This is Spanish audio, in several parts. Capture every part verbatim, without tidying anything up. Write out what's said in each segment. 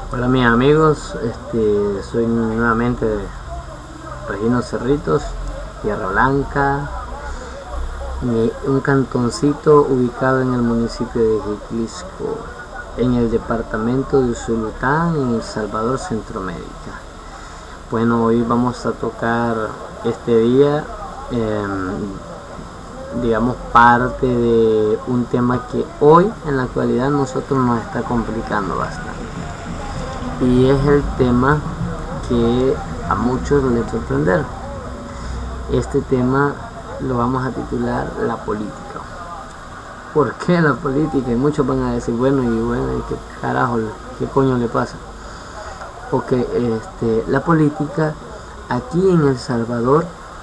Hola mis amigos, este, soy nuevamente de Regino Cerritos, Tierra Blanca, un cantoncito ubicado en el municipio de Jiclisco, en el departamento de Usulután, en El Salvador, Centroamérica. Bueno, hoy vamos a tocar este día, eh, digamos, parte de un tema que hoy en la actualidad nosotros nos está complicando bastante. Y es el tema que a muchos les va a sorprender. Este tema lo vamos a titular La política. ¿Por qué la política? Y muchos van a decir, bueno, y bueno, ¿y qué carajo, qué coño le pasa? Porque este, la política aquí en El Salvador,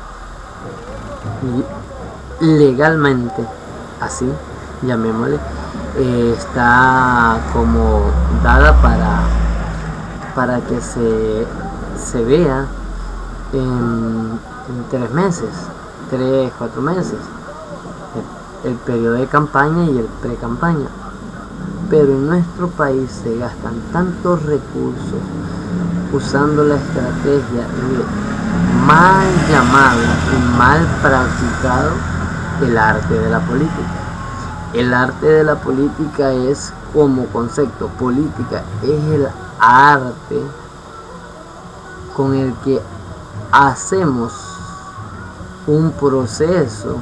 legalmente, así, llamémosle, eh, está como dada para para que se, se vea en, en tres meses, tres, cuatro meses, el, el periodo de campaña y el pre-campaña. Pero en nuestro país se gastan tantos recursos usando la estrategia de mal llamado y mal practicado el arte de la política. El arte de la política es, como concepto, política es el arte con el que hacemos un proceso,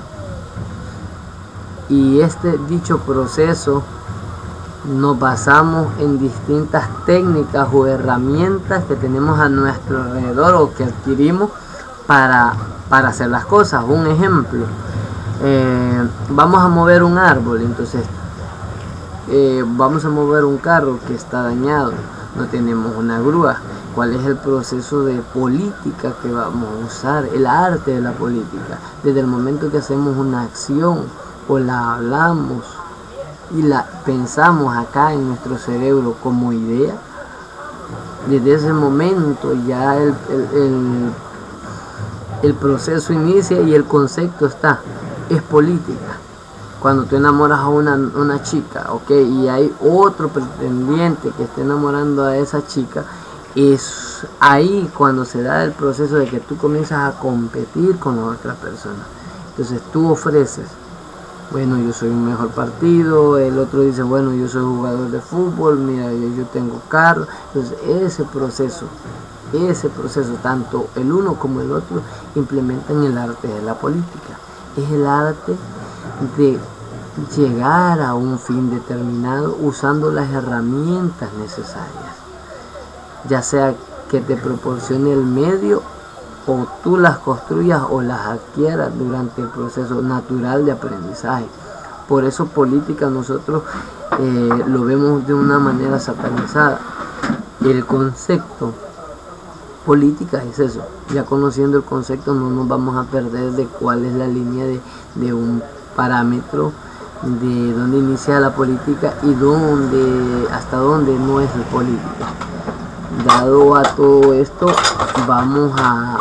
y este dicho proceso nos basamos en distintas técnicas o herramientas que tenemos a nuestro alrededor o que adquirimos para, para hacer las cosas. Un ejemplo, eh, vamos a mover un árbol, entonces eh, vamos a mover un carro que está dañado, no tenemos una grúa. ¿Cuál es el proceso de política que vamos a usar? El arte de la política. Desde el momento que hacemos una acción o la hablamos y la pensamos acá en nuestro cerebro como idea, desde ese momento ya el, el, el, el proceso inicia y el concepto está, es política. Cuando tú enamoras a una, una chica, ok, y hay otro pretendiente que esté enamorando a esa chica, es ahí cuando se da el proceso de que tú comienzas a competir con la otra persona. Entonces tú ofreces, bueno, yo soy un mejor partido, el otro dice, bueno, yo soy jugador de fútbol, mira, yo, yo tengo carro. Entonces ese proceso, ese proceso, tanto el uno como el otro, implementan el arte de la política. Es el arte de llegar a un fin determinado usando las herramientas necesarias, ya sea que te proporcione el medio o tú las construyas o las adquieras durante el proceso natural de aprendizaje. Por eso política nosotros eh, lo vemos de una manera satanizada. El concepto política es eso. Ya conociendo el concepto no nos vamos a perder de cuál es la línea de, de un parámetro, de dónde inicia la política y dónde, hasta dónde no es la política. Dado a todo esto, vamos a,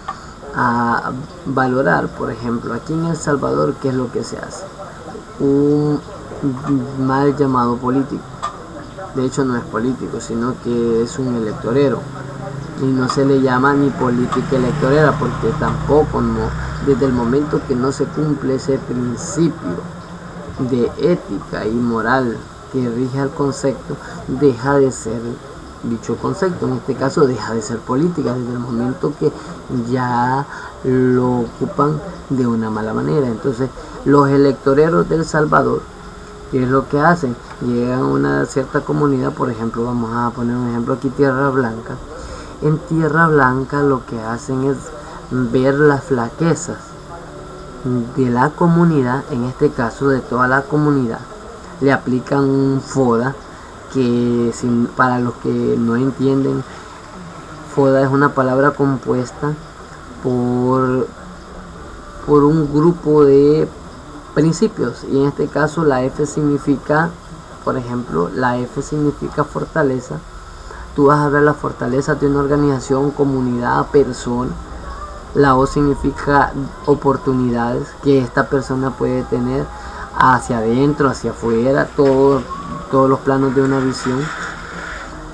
a valorar, por ejemplo, aquí en El Salvador, ¿qué es lo que se hace? Un mal llamado político. De hecho no es político, sino que es un electorero. Y no se le llama ni política electorera, porque tampoco, no, desde el momento que no se cumple ese principio de ética y moral que rige al concepto, deja de ser dicho concepto. En este caso deja de ser política, desde el momento que ya lo ocupan de una mala manera. Entonces los electoreros de El Salvador, ¿qué es lo que hacen? Llegan a una cierta comunidad, por ejemplo, vamos a poner un ejemplo aquí, Tierra Blanca. En Tierra Blanca lo que hacen es ver las flaquezas de la comunidad, en este caso de toda la comunidad, le aplican un FODA, que sin, para los que no entienden, FODA es una palabra compuesta por, por un grupo de principios, y en este caso la F significa, por ejemplo, la F significa fortaleza. Tú vas a ver la fortaleza de una organización, comunidad, persona. La O significa oportunidades que esta persona puede tener hacia adentro, hacia afuera, todo, todos los planos de una visión.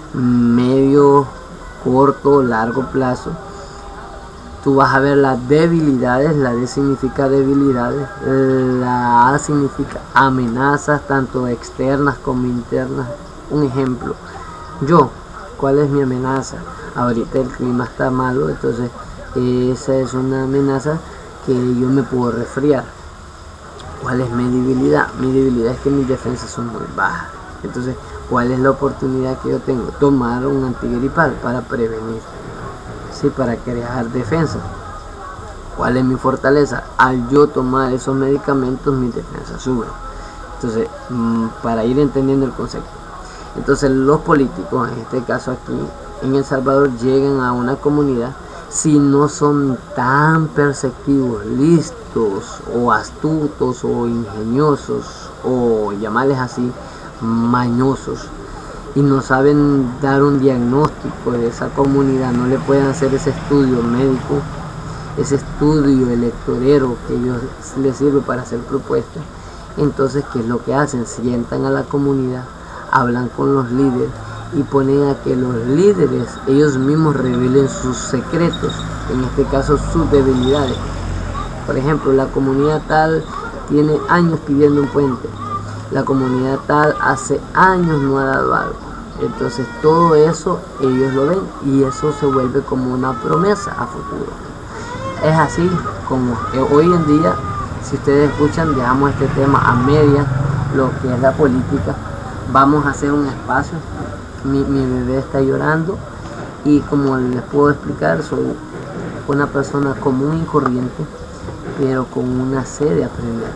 medio, corto, largo plazo, tú vas a ver las debilidades. La D significa debilidades, la A significa amenazas, tanto externas como internas. Un ejemplo, yo, ¿cuál es mi amenaza? Ahorita el clima está malo, entonces esa es una amenaza que yo me puedo resfriar. ¿Cuál es mi debilidad? Mi debilidad es que mis defensas son muy bajas. Entonces, ¿cuál es la oportunidad que yo tengo? Tomar un antigripal para prevenir, ¿sí? Para crear defensa. ¿Cuál es mi fortaleza? Al yo tomar esos medicamentos, mis defensas suben. Entonces, para ir entendiendo el concepto. Entonces, los políticos, en este caso aquí en El Salvador, llegan a una comunidad si no son tan perceptivos, listos o astutos o ingeniosos o llamarles así, mañosos, y no saben dar un diagnóstico de esa comunidad, no le pueden hacer ese estudio médico, ese estudio electorero que ellos les sirve para hacer propuestas. Entonces, ¿qué es lo que hacen? Sientan a la comunidad, hablan con los líderes y ponen a que los líderes ellos mismos revelen sus secretos, en este caso sus debilidades. Por ejemplo, la comunidad tal tiene años pidiendo un puente, la comunidad tal hace años no ha dado algo. Entonces todo eso ellos lo ven y eso se vuelve como una promesa a futuro. Es así como hoy en día, si ustedes escuchan, dejamos este tema a medias, lo que es la política. Vamos a hacer un espacio. Mi, mi bebé está llorando y, como les puedo explicar, soy una persona común y corriente, pero con una sed de aprender.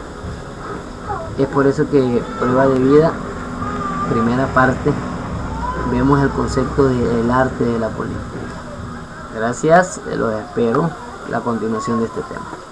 Es por eso que Prueba de Vida, primera parte, vemos el concepto del arte de la política. Gracias, los espero la continuación de este tema.